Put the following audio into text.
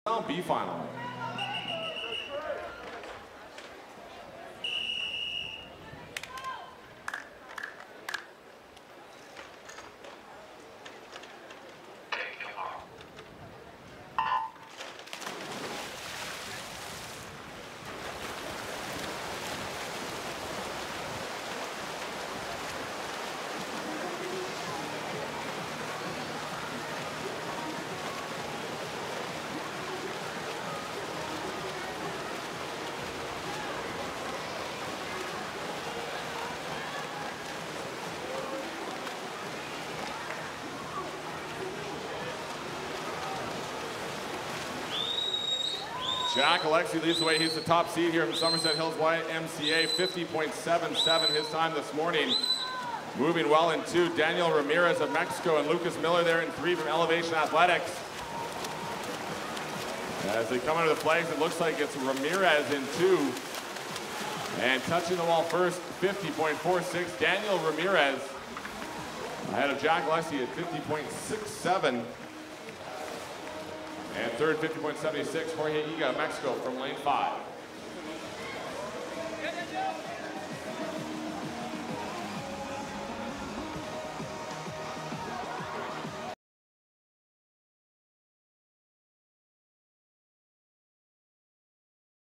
B final. Jack Alexi leads the way. He's the top seed here from Somerset Hills YMCA, 50.77 his time this morning. Moving well in two, Daniel Ramirez of Mexico and Lucas Miller there in three from Elevation Athletics. As they come under the flags, it looks like it's Ramirez in two. And touching the wall first, 50.46, Daniel Ramirez ahead of Jack Alexi at 50.67. And third, 50.76, Jorge Iga, Mexico from lane 5.